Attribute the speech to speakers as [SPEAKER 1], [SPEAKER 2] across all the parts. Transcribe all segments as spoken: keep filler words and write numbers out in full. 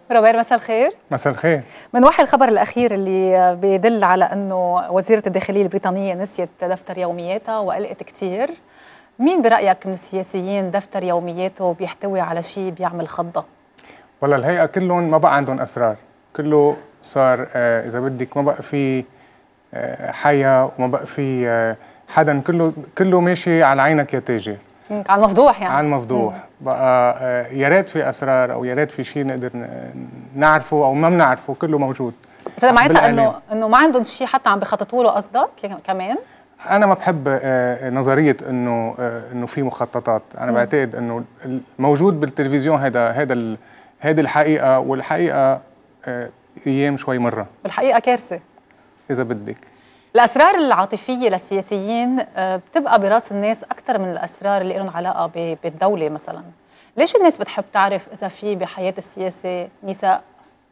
[SPEAKER 1] روبير مساء الخير.
[SPEAKER 2] مساء الخير.
[SPEAKER 1] من وحي الخبر الأخير اللي بيدل على أنه وزيرة الداخلية البريطانية نسيت دفتر يومياتها وقلقت كتير، مين برأيك من السياسيين دفتر يومياته بيحتوي على شيء بيعمل خضة؟
[SPEAKER 2] والله الهيئة كلهم ما بقى عندهم أسرار، كله صار آه إذا بدك ما بقى في آه حياة وما بقى في آه حدا، كله كله ماشي على عينك يا تاجر،
[SPEAKER 1] على المفضوح يعني.
[SPEAKER 2] على المفضوح. مم. بقى آه يا ريت في أسرار أو يا ريت في شيء نقدر نعرفه أو ما بنعرفه، كله موجود.
[SPEAKER 1] بس معناتها إنه إنه ما عندهم شيء حتى عم بخططوا له قصدك كمان؟
[SPEAKER 2] أنا ما بحب آه نظرية إنه آه إنه في مخططات، أنا مم. بعتقد إنه الموجود بالتلفزيون هذا هذا هذه الحقيقة، والحقيقة آه أيام شوي مرة.
[SPEAKER 1] بالحقيقة كارثة
[SPEAKER 2] إذا بدك.
[SPEAKER 1] الأسرار العاطفية للسياسيين بتبقى براس الناس أكثر من الأسرار اللي لهم علاقة بالدولة مثلا. ليش الناس بتحب تعرف إذا في بحياة السياسة نساء؟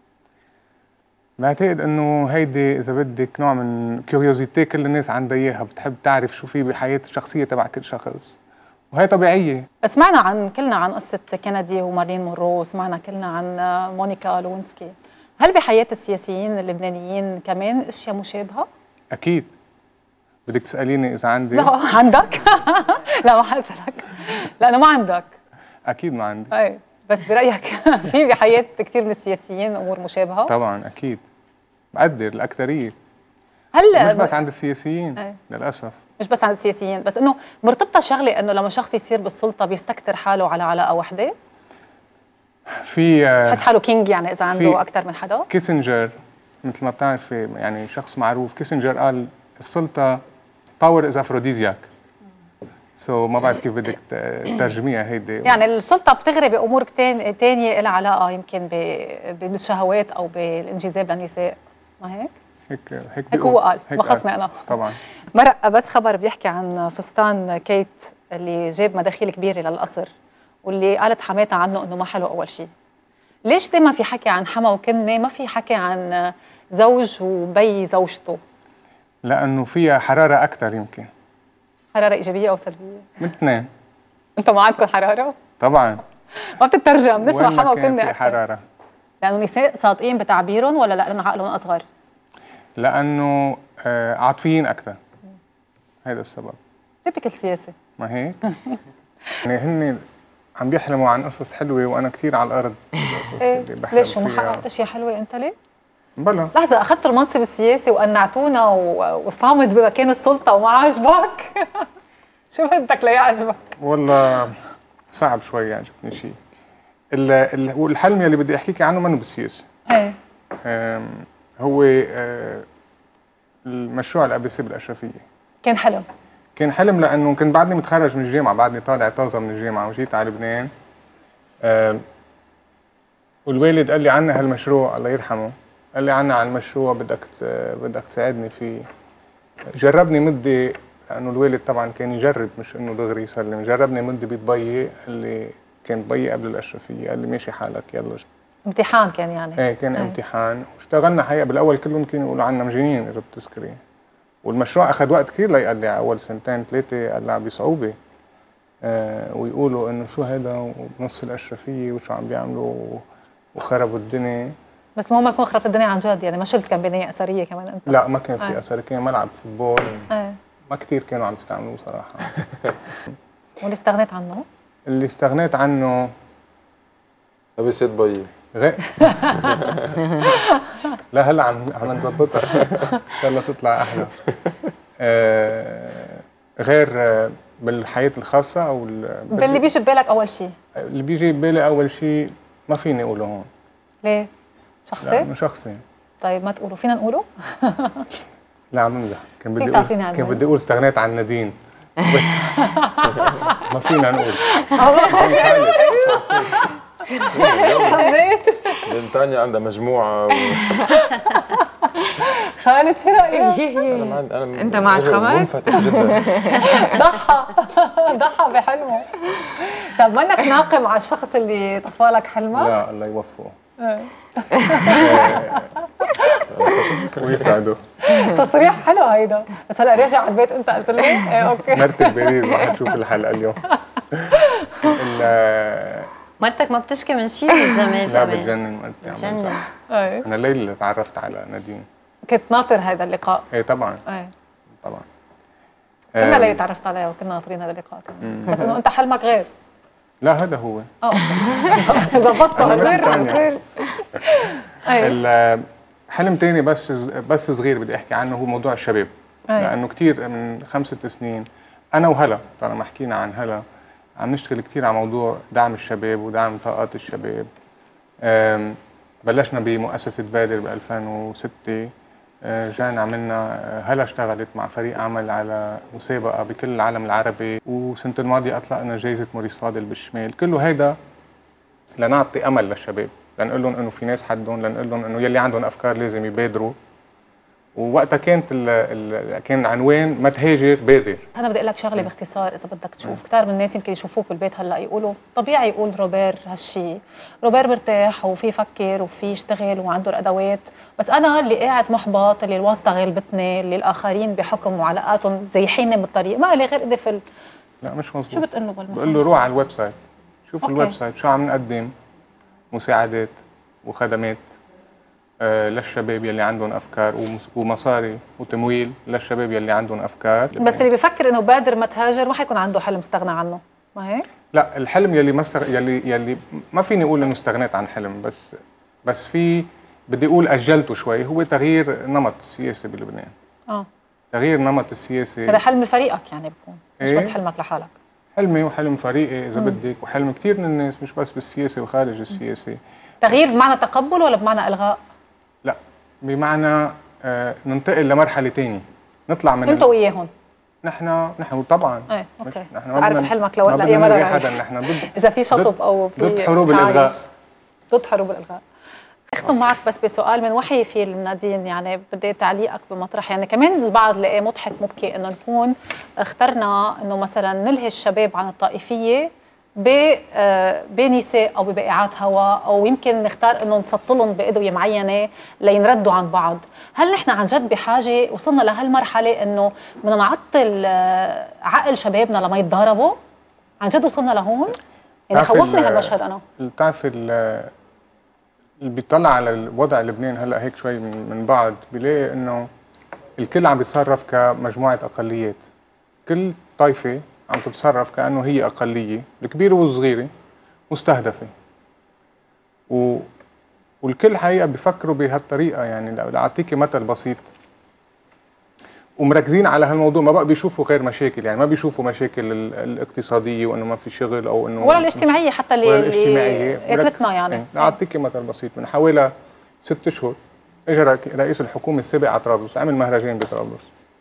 [SPEAKER 2] بعتقد إنه هيدي إذا بدك نوع من كيوريوزيتي كل الناس عندها إياها، بتحب تعرف شو في بحياة الشخصية تبع كل شخص، وهي طبيعية.
[SPEAKER 1] سمعنا عن كلنا عن قصة كندي ومارلين مونرو، سمعنا كلنا عن مونيكا لوينسكي. هل بحياة السياسيين اللبنانيين كمان أشياء مشابهة؟
[SPEAKER 2] أكيد. بدك تسأليني إذا عندي؟
[SPEAKER 1] لا عندك؟ لا ما حسألك لأنه ما عندك.
[SPEAKER 2] أكيد ما عندي.
[SPEAKER 1] أي بس برأيك في بحياة كثير من السياسيين أمور مشابهة؟
[SPEAKER 2] طبعا أكيد، بقدر الأكثرية.
[SPEAKER 1] هل
[SPEAKER 2] مش بس عند السياسيين
[SPEAKER 1] أي.
[SPEAKER 2] للأسف،
[SPEAKER 1] مش بس عند السياسيين، بس إنه مرتبطة شغلة إنه لما شخص يصير بالسلطة بيستكتر حاله على علاقة واحدة؟
[SPEAKER 2] في
[SPEAKER 1] بحس حاله كينج يعني إذا عنده أكثر من حدا؟
[SPEAKER 2] كيسنجر مثل ما بتعرفي يعني شخص معروف، كيسنجر قال السلطة باور از افروديزياك. سو so, ما بعرف كيف بدك تترجميها هيدي.
[SPEAKER 1] يعني السلطة بتغري بأمور ثانية لها علاقة يمكن بالشهوات أو بالانجذاب للنساء، ما هيك؟
[SPEAKER 2] هيك هيك,
[SPEAKER 1] هيك هو قال، ما خصني أنا.
[SPEAKER 2] طبعا.
[SPEAKER 1] مرق بس خبر بيحكي عن فستان كيت اللي جاب مداخيل كبيرة للقصر، واللي قالت حماتها عنه إنه ما حلو أول شيء. ليش دايما في حكي عن حما وكنة، ما في حكي عن زوج وبي زوجته؟
[SPEAKER 2] لأنه فيها حرارة أكثر يمكن.
[SPEAKER 1] حرارة إيجابية أو سلبية؟
[SPEAKER 2] من اثنين.
[SPEAKER 1] أنت ما عندكم حرارة؟
[SPEAKER 2] طبعا.
[SPEAKER 1] ما بتترجم، بنسمع حما وكنة
[SPEAKER 2] في حرارة.
[SPEAKER 1] لأنه نساء صادقين بتعبيرهم ولا لأنه عقلهم أصغر؟
[SPEAKER 2] لأنه آه عاطفيين أكثر. هذا السبب.
[SPEAKER 1] تبكي السياسة.
[SPEAKER 2] ما هيك؟ يعني هن عم بيحلموا عن قصص حلوة وأنا كثير على الأرض القصص
[SPEAKER 1] إيه؟
[SPEAKER 2] اللي بحلم
[SPEAKER 1] ليش وما
[SPEAKER 2] فيها.
[SPEAKER 1] حققت أشياء حلوة أنت ليه؟
[SPEAKER 2] بلا.
[SPEAKER 1] لحظة، أخذت المنصب السياسي وقنعتونا وصامد بمكان السلطة وما عجبك؟ شو بدك ليعجبك؟
[SPEAKER 2] والله صعب شوي يعجبني شيء. الحلم يلي بدي أحكيك عنه منه بالسياسة.
[SPEAKER 1] إيه.
[SPEAKER 2] هو آه المشروع الأبي سي بالأشرفية.
[SPEAKER 1] كان حلم.
[SPEAKER 2] كان حلم لأنه كنت بعدني متخرج من الجامعة، بعدني طالع طازة من الجامعة وجيت على لبنان. آه والوالد قال لي عنا هالمشروع الله يرحمه، قال لي عنا عن المشروع بدك بدك تساعدني فيه. جربني مدة، لأنه الوالد طبعا كان يجرب مش إنه دغري يسلم، جربني مدة بيتبيي، قال لي كانت بيي قبل الأشرفية، قال لي ماشي حالك يلا.
[SPEAKER 1] امتحان كان يعني؟
[SPEAKER 2] ايه كان ايه. امتحان، واشتغلنا حقيقة بالأول كلهم كانوا يقولوا عنا مجانين إذا بتذكري. والمشروع أخذ وقت كثير ليقال لي أول سنتين ثلاثة، قال لي بصعوبة. آه ويقولوا إنه شو هذا وبنص الأشرفية وشو عم بيعملوا وخربوا الدنيا.
[SPEAKER 1] بس مو ما يكون خربت الدنيا عن جد يعني، ما شلت كان بناية أثرية كمان أنت؟
[SPEAKER 2] لا ما كان في آه. أثر، كان ملعب فوتبول.
[SPEAKER 1] آه.
[SPEAKER 2] ما كثير كانوا عم يستعملوه صراحة.
[SPEAKER 1] واللي استغنيت عنه؟ اللي
[SPEAKER 2] استغنيت عنه
[SPEAKER 3] أبي سيد بيي.
[SPEAKER 2] غير لا هلا عم عم نظبطها ان شاء الله تطلع احلى. آه غير آه بالحياه الخاصه او
[SPEAKER 1] باللي بيجي ببالك اول شيء؟
[SPEAKER 2] اللي بيجي ببالي اول شيء ما فيني اقوله هون.
[SPEAKER 1] ليه؟ شخصي؟
[SPEAKER 2] لا شخصي.
[SPEAKER 1] طيب ما تقولوا، فينا نقوله؟
[SPEAKER 2] لا عم نمزح، كان بدي اقول كان بدي اقول استغنيت عن نادين بس ما فينا نقول.
[SPEAKER 1] حبيت
[SPEAKER 3] بنت تانيا عندها مجموعة و...
[SPEAKER 1] خالد شو رأيك؟
[SPEAKER 3] أنا ما عندي أنا
[SPEAKER 4] أنت معك خبر؟
[SPEAKER 3] منفتح جدا.
[SPEAKER 1] ضحى ضحى بحلمه. طب منك ناقم على الشخص اللي طفالك حلمك؟
[SPEAKER 2] لا الله يوفقه ويسعده.
[SPEAKER 1] تصريح حلو هيدا، بس هلا راجع على البيت أنت قلت لي؟ إيه أوكي.
[SPEAKER 2] مرتب باريس رح تشوف الحلقة اليوم.
[SPEAKER 4] مرتك ما بتشكي من شيء بالجمال
[SPEAKER 2] لا
[SPEAKER 4] كمان؟
[SPEAKER 2] بتجنن مرتي.
[SPEAKER 4] بتجنن.
[SPEAKER 1] ايه
[SPEAKER 2] انا الليله اللي تعرفت على نادين.
[SPEAKER 1] كنت ناطر هذا اللقاء.
[SPEAKER 2] ايه طبعا
[SPEAKER 1] ايه
[SPEAKER 2] طبعا.
[SPEAKER 1] كنا
[SPEAKER 2] آم،
[SPEAKER 1] ليه تعرفت عليها وكنا ناطرين هذا اللقاء كمان، بس انه انت حلمك غير.
[SPEAKER 2] لا هذا هو.
[SPEAKER 1] اه ضبطت
[SPEAKER 2] أنا
[SPEAKER 1] هذا.
[SPEAKER 2] مثل تانية.
[SPEAKER 1] ايه
[SPEAKER 2] ال- حلم تاني بس بس صغير بدي احكي عنه، هو موضوع الشباب.
[SPEAKER 1] أي.
[SPEAKER 2] لانه كثير من خمسة سنين انا وهلا طالما حكينا عن هلا عم نشتغل كثير على موضوع دعم الشباب ودعم طاقات الشباب. أم، بلشنا بمؤسسة بادر ب ألفين وستة. أه، جانا عملنا أه، هلا اشتغلت مع فريق عمل على مسابقة بكل العالم العربي، وسنة الماضية أطلقنا جائزة موريس فاضل بالشمال. كله هيدا لنعطي أمل للشباب، لنقول لهم إنه في ناس حدهم، لنقول لهم إنه يلي عندهم أفكار لازم يبادروا. ووقتها كانت ال ال كان العنوان ما تهاجر بادر.
[SPEAKER 1] انا بدي اقول لك شغله باختصار اذا بدك تشوف، كثير من الناس يمكن يشوفوك بالبيت هلا يقولوا طبيعي يقول روبير هالشيء، روبير مرتاح وفي يفكر وفي يشتغل وعنده الادوات، بس انا اللي قاعد محبط، اللي الواسطه غلبتني، اللي الاخرين بحكم وعلاقاتهم زيحيني بالطريق، ما لي غير ايدي في ال...
[SPEAKER 2] لا مش مزبوط.
[SPEAKER 1] شو بتقول له بالمحل؟
[SPEAKER 2] بقول له روح على الويب سايت، شوف
[SPEAKER 1] أوكي.
[SPEAKER 2] الويب سايت شو عم نقدم مساعدات وخدمات آه للشباب يلي عندهم افكار، ومس- ومصاري وتمويل للشباب يلي عندهم افكار.
[SPEAKER 1] بس اللي بيفكر انه بادر ما تهاجر ما حيكون عنده حلم استغنى عنه، ما هيك؟
[SPEAKER 2] لا الحلم يلي ما استغ... يلي يلي ما فيني اقول انه استغنيت عن حلم، بس بس في بدي اقول اجلته شوي، هو تغيير نمط السياسي بلبنان.
[SPEAKER 1] اه
[SPEAKER 2] تغيير نمط السياسي
[SPEAKER 1] هذا حلم فريقك يعني بكون، مش
[SPEAKER 2] إيه؟
[SPEAKER 1] بس حلمك لحالك.
[SPEAKER 2] حلمي وحلم فريقي اذا بدك، وحلم كثير من الناس مش بس بالسياسه وخارج السياسه.
[SPEAKER 1] تغيير بمعنى تقبل ولا بمعنى الغاء؟
[SPEAKER 2] لا بمعنى آه ننتقل لمرحله ثانيه، نطلع من
[SPEAKER 1] انت
[SPEAKER 2] ال...
[SPEAKER 1] وياهم.
[SPEAKER 2] نحن نحن طبعا
[SPEAKER 1] ايه
[SPEAKER 2] مش-
[SPEAKER 1] اوكي،
[SPEAKER 2] نحن ما
[SPEAKER 1] عارف
[SPEAKER 2] بدنا-
[SPEAKER 1] حلمك لو
[SPEAKER 2] ما
[SPEAKER 1] لاي
[SPEAKER 2] بدنا
[SPEAKER 1] مره
[SPEAKER 2] نلغي
[SPEAKER 1] يعني.
[SPEAKER 2] حدا، نحن ضد
[SPEAKER 1] اذا في شطب او في
[SPEAKER 2] ضد حروب
[SPEAKER 1] تعايش.
[SPEAKER 2] الإلغاء.
[SPEAKER 1] ضد حروب الالغاء. اختم معك بس بسؤال من وحي في نادين، يعني بدي تعليقك بمطرح، يعني كمان البعض لقى مضحك مبكي انه نكون اخترنا انه مثلا نلهي الشباب عن الطائفيه ب آه، بنساء او ببائعات هواء، او يمكن نختار انه نسطلهم بادويه معينه لينردوا عن بعض. هل نحن عن جد بحاجه وصلنا لهالمرحله انه بدنا نعطل آه، عقل شبابنا لما يتضاربوا؟ عن جد وصلنا لهون؟ يعني
[SPEAKER 2] بتعرفي
[SPEAKER 1] خوفني
[SPEAKER 2] ال-
[SPEAKER 1] هالمشهد انا.
[SPEAKER 2] بتعرفي ال- اللي بيطلع على الوضع لبنان هلا هيك شوي من من بعد بيلاقي انه الكل عم بيتصرف كمجموعه اقليات، كل طائفه عم تتصرف كانه هي اقليه، الكبيره والصغيره مستهدفه. و والكل حقيقه بيفكروا بهالطريقه، يعني لو اعطيكي مثل بسيط، ومركزين على هالموضوع، ما بقى بيشوفوا غير مشاكل، يعني ما بيشوفوا مشاكل ال- الاقتصاديه وانه ما في شغل او انه
[SPEAKER 1] ولا الاجتماعيه حتى اللي
[SPEAKER 2] ولا
[SPEAKER 1] اللي
[SPEAKER 2] الاجتماعيه.
[SPEAKER 1] قتلتنا يعني.
[SPEAKER 2] اعطيكي مثل بسيط، من حوالي ست اشهر اجى رك- رئيس الحكومه السابق على طرابلس، عمل مهرجان بطرابلس.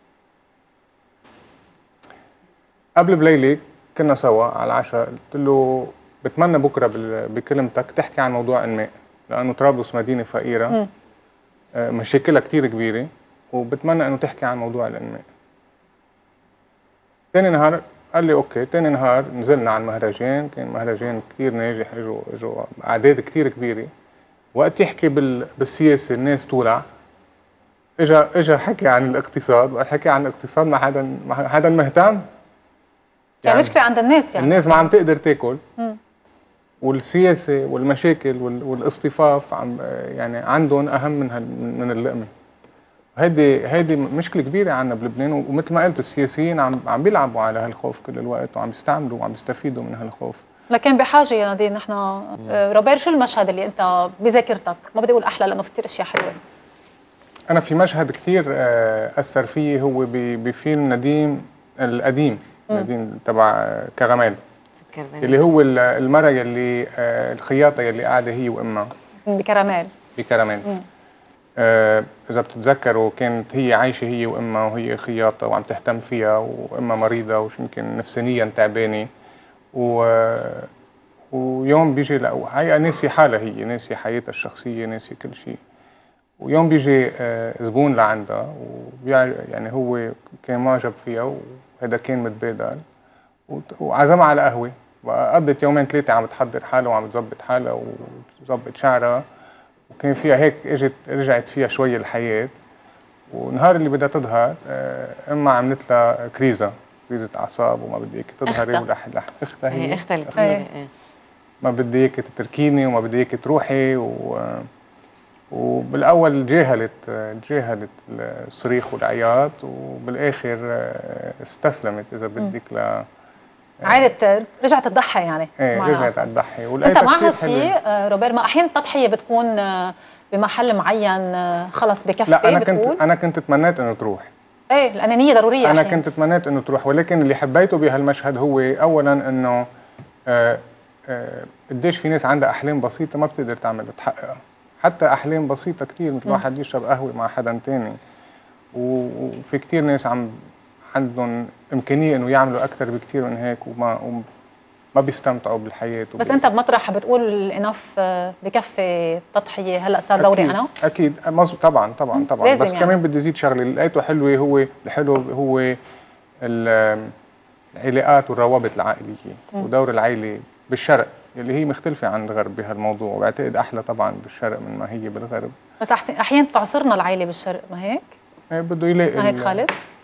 [SPEAKER 2] قبل بليله كنا سوا على العشاء، قلت له بتمنى بكره بال- بكلمتك تحكي عن موضوع انماء، لانه طرابلس مدينه فقيره،
[SPEAKER 1] مم.
[SPEAKER 2] آه، مشاكلها كثير كبيره، وبتمنى انه تحكي عن موضوع الانماء. ثاني نهار قال لي اوكي، ثاني نهار نزلنا على المهرجان، كان مهرجان كثير ناجح، اجوا اجوا اعداد كثير كبيره. وقت يحكي بال بالسياسه الناس تولع، اجى اجى حكي عن الاقتصاد، وقت حكي عن الاقتصاد ما حدا ما حدا مهتم.
[SPEAKER 1] يعني مشكله عند الناس يعني.
[SPEAKER 2] الناس ما عم تقدر تاكل،
[SPEAKER 1] مم.
[SPEAKER 2] والسياسه والمشاكل وال- والاصطفاف عم يعني عندهم اهم من هال- من اللقمه. هيدي هيدي مشكله كبيره عندنا بلبنان، ومثل ما قلت السياسيين عم عم بيلعبوا على هالخوف كل الوقت، وعم يستعملوا وعم يستفيدوا من هالخوف.
[SPEAKER 1] لكن بحاجه يا نادين نحن. آه، روبير، شو المشهد اللي انت بذاكرتك؟ ما بدي اقول احلى لانه في كثير اشياء حلوه.
[SPEAKER 2] انا في مشهد كثير آه، اثر فيي، هو ب- بفيلم نديم القديم، نديم تبع آه، كراميل، اللي هو ال- المرأة يلي آه، الخياطة يلي قاعدة هي وامها
[SPEAKER 1] بكراميل.
[SPEAKER 2] بكراميل. آه، إذا بتتذكروا كانت هي عايشة هي وامها، وهي خياطة وعم تهتم فيها، وامها مريضة وش يمكن نفسانيا تعبانة، و ويوم بيجي لا حقيقة ناسية حالها، هي ناسية حياتها الشخصية، ناسية كل شيء. ويوم بيجي آه، زبون لعندها، وبيع يعني هو كان معجب فيها، وهذا كان متبادل، وت- وعزمها على قهوة، وقضت يومين ثلاثة عم تحضر حالها وعم تظبط حالها وتظبط شعرها، وكان فيها هيك اجت رجعت فيها شوي الحياة. ونهار اللي بدها تظهر آه، امها عملت لها كريزة كريزة أعصاب، وما بدي هيك تظهري،
[SPEAKER 4] أختها.
[SPEAKER 2] ولح لح اختها
[SPEAKER 4] هي
[SPEAKER 2] هي
[SPEAKER 4] اختها الكبيره. ايه
[SPEAKER 2] ما بدي اياك تتركيني وما بدي اياك تروحي و وبالاول جاهلت تجاهلت الصريخ والعياط، وبالاخر استسلمت اذا بدك ل
[SPEAKER 1] عادت رجعت تضحي يعني.
[SPEAKER 2] ايه رجعت تضحي.
[SPEAKER 1] انت مع هالشيء روبير؟ ما احيانا التضحيه بتكون بمحل معين خلص بكفي؟
[SPEAKER 2] لا انا
[SPEAKER 1] بتقول؟
[SPEAKER 2] كنت انا كنت تمنيت انه تروح.
[SPEAKER 1] ايه الانانيه ضروريه.
[SPEAKER 2] انا
[SPEAKER 1] أحيان.
[SPEAKER 2] كنت تمنيت انه تروح، ولكن اللي حبيته بهالمشهد هو اولا انه آه آه قديش في ناس عندها احلام بسيطه ما بتقدر تعمل تحققها، حتى احلام بسيطه كثير، مثل واحد يشرب قهوه مع حدا ثاني، وفي كثير ناس عم عندهم امكانيه انه يعملوا اكثر بكثير من هيك وما ما بيستمتعوا بالحياه.
[SPEAKER 1] بس انت بمطرح بتقول انف بكفي التضحيه، هلا صار دوري
[SPEAKER 2] أكيد
[SPEAKER 1] انا؟
[SPEAKER 2] اكيد مزبوط طبعا طبعا طبعا. بس يعني. كمان بدي زيد شغله اللي لقيته حلوه، هو الحلو هو العلاقات والروابط العائليه ودور العائله بالشرق اللي هي مختلفه عن الغرب بهالموضوع، وبعتقد احلى طبعا بالشرق من ما هي بالغرب.
[SPEAKER 1] بس احيانا بتعصرنا العائله بالشرق، ما هيك؟
[SPEAKER 2] ايه بده يلاقي
[SPEAKER 1] ما هيك خالد؟